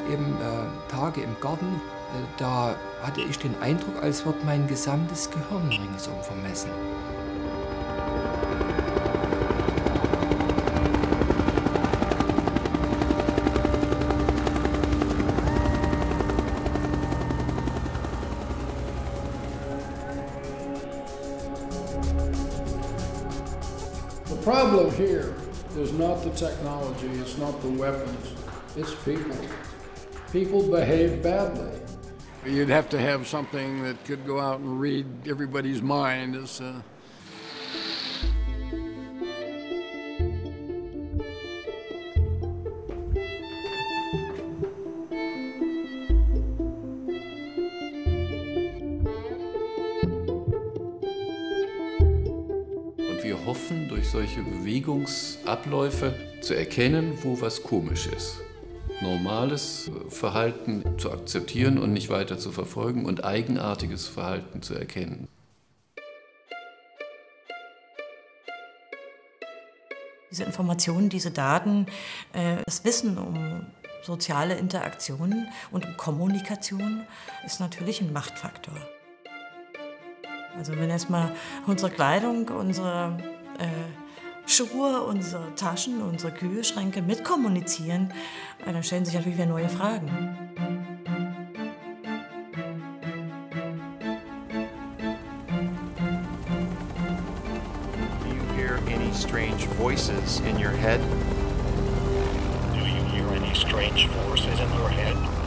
eben Tage im Garten, da hatte ich den Eindruck, als wird mein gesamtes Gehirn ringsum vermessen. The problem here is not the technology, it's not the weapons, it's people. People behave badly. You'd have to have something that could go out and read everybody's mind. Und wir hoffen, durch solche Bewegungsabläufe zu erkennen, wo was komisch ist. Normales Verhalten zu akzeptieren und nicht weiter zu verfolgen und eigenartiges Verhalten zu erkennen. Diese Informationen, diese Daten, das Wissen um soziale Interaktionen und um Kommunikation ist natürlich ein Machtfaktor. Also wenn erstmal unsere Kleidung, unsere Schuhe, unsere Taschen, unsere Kühlschränke mitkommunizieren, dann stellen sich natürlich wieder neue Fragen. Do you hear any strange voices in your head? Do you hear any strange voices in your head?